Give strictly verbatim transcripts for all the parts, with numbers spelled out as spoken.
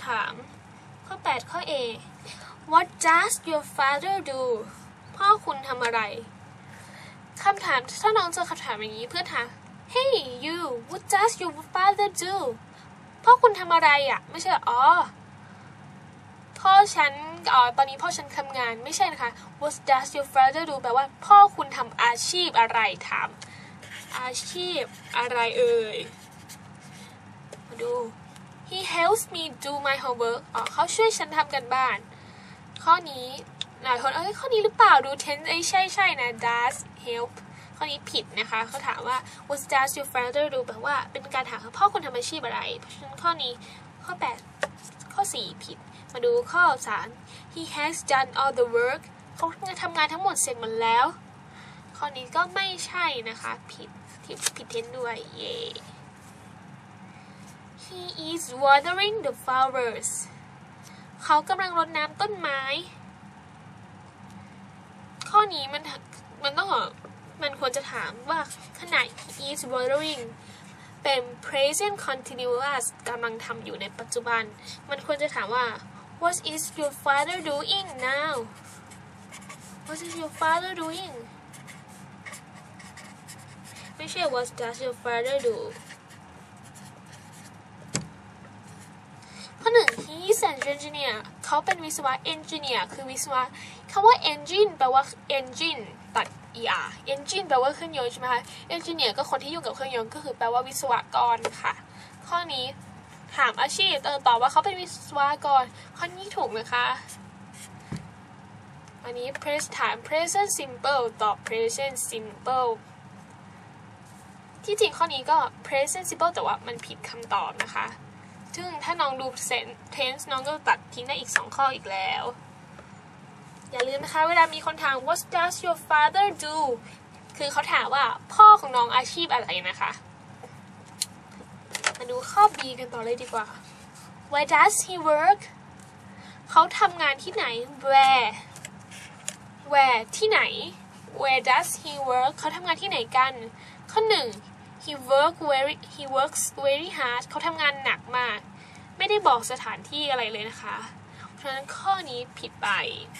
ถามข้อแปดข้อ A What does your father do พ่อคุณทำอะไรคำถามถ้าน้องเจอคำถามอย่างนี้เพื่อนถาม Hey you what does your father do พ่อคุณทำอะไรอ่ะไม่ใช่อ๋อพ่อฉันอ๋อตอนนี้พ่อฉันทำงานไม่ใช่นะคะ What does your father do แปลว่าพ่อคุณทำอาชีพอะไรถามอาชีพอะไรเอ่ยมาดู He helps me do my homework อ๋อเขาช่วยฉันทำกันบ้านข้อนี้หลายคนเอ้ยข้อนี้หรือเปล่าดู tense เอ้ยใช่ใช่นะ does help ข้อนี้ผิดนะคะเขาถามว่า What does your father do แปลว่าเป็นการถามพ่อคุณทำอาชีพอะไรเพราะฉะนั้นข้อนี้ข้อแปดข้อสี่ผิดมาดูข้อสาม He has done all the work เขาทำงานทั้งหมดเสร็จหมดแล้วข้อนี้ก็ไม่ใช่นะคะผิดผิดเทนด้วยเย่ He is watering the flowers เขากำลังรดน้ำต้นไม้ข้อนี้มันมันต้องมันควรจะถามว่าขณะ he is watering เป็น present continuous กำลังทำอยู่ในปัจจุบันมันควรจะถามว่า what is your father doing now what is your father doing ไม่ใช่ what does your father do ข้อหนึ่ง he is an engineer เขาเป็นวิศวะ engineer คือวิศวะคำว่า engine แปลว่า engine ตัด er engine แปลว่าเครื่องยนต์ใช่ไหมคะ engineer ก็คนที่ยุ่งกับเครื่องยนต์ก็คือแปลว่าวิศวกรค่ะข้อนี้ถามอาชีพเออตอบว่าเขาเป็นวิศวกรข้อนี้ถูกนะคะอันนี้ press ถาม present simple ตอบ present simple ที่จริงข้อนี้ก็ present simple แต่ว่ามันผิดคำตอบนะคะซึ่งถ้าน้องดู tense น้องก็ตัดทิ้งได้อีกสองข้ออีกแล้วอย่าลืมนะคะเวลามีคนถาม What does your father do คือเขาถามว่าพ่อของน้องอาชีพอะไรนะคะมาดูข้อ B กันต่อเลยดีกว่า Where does he work เขาทำงานที่ไหน Where Where ที่ไหน Where does he work เขาทำงานที่ไหนกันข้อหนึ่ง he work very he works very hard เขาทำงานหนักมากไม่ได้บอกสถานที่อะไรเลยนะคะเพราะฉะนั้นข้อนี้ผิดไป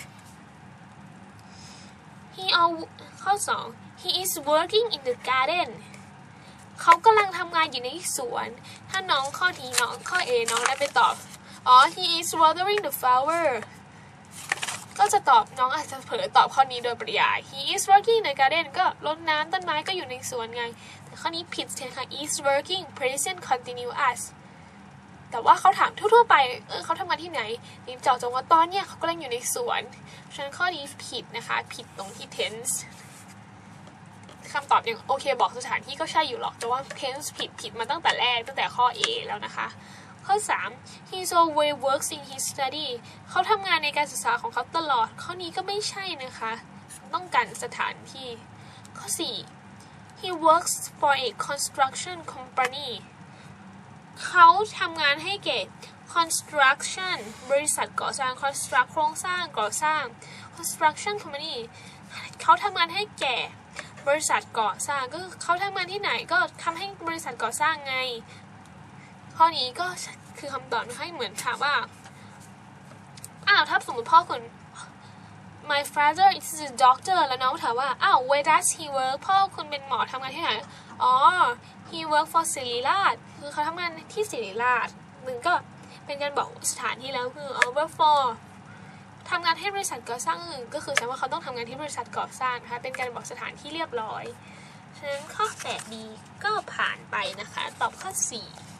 he all ข้อสอง he is working in the garden เขากำลังทำงานอยู่ในสวนถ้าน้องข้อนี้น้องข้อ A น้องได้ไปตอบอ๋อ he is watering the flower ก็จะตอบน้องอาจจะเผลอตอบข้อนี้โดยปริยาย he is working in the garden ก็รดน้ำต้นไม้ก็อยู่ในสวนไงแต่ข้อนี้ผิดเช่นค่ะ is working present continuous แต่ว่าเขาถามทั่วๆไปเออเขาทำงานที่ไหนนี่เจาะจงว่าตอนเนี้ยเขากำลังอยู่ในสวนฉะนั้นข้อนี้ผิดนะคะผิดตรงที่ tense คำตอบยังโอเคบอกสถานที่ก็ใช่อยู่หรอกแต่ว่า tense ผิดผิดมาตั้งแต่แรกตั้งแต่ข้อ A แล้วนะคะข้อสาม he always works in his study เขาทำงานในการศึกษาของเขาตลอดข้อนี้ก็ไม่ใช่นะคะต้องการสถานที่ข้อสี่ he works for a construction company เขาทำงานให้เก่ construction บริษัทก่อสร้าง construct โครงสร้างก่อสร้าง construction company เขาทำงานให้แก่บริษัทก่อสร้างก็เขาทำงานที่ไหนก็ทำให้บริษัทก่อสร้างไงข้อนี้ก็คือคำตอบให้เหมือนถามว่าอ้าวถ้าสมมติพ่อคุณ my father is a doctor แล้วน้องถามว่าอ้าว where does he work พ่อคุณเป็นหมอทำงานที่ไหนอ๋อ he work for ศิริราชคือเขาทำงานที่ศิริราชมึงก็เป็นการบอกสถานที่แล้วคืออ๋อ work for ทำงานให้บริษัทก่อสร้างอื่นก็คือแสดงว่าเขาต้องทำงานที่บริษัทก่อสร้างนะคะเป็นการบอกสถานที่เรียบร้อยฉะนั้นข้อ แปด B ก็ผ่านไปนะคะตอบข้อ สี่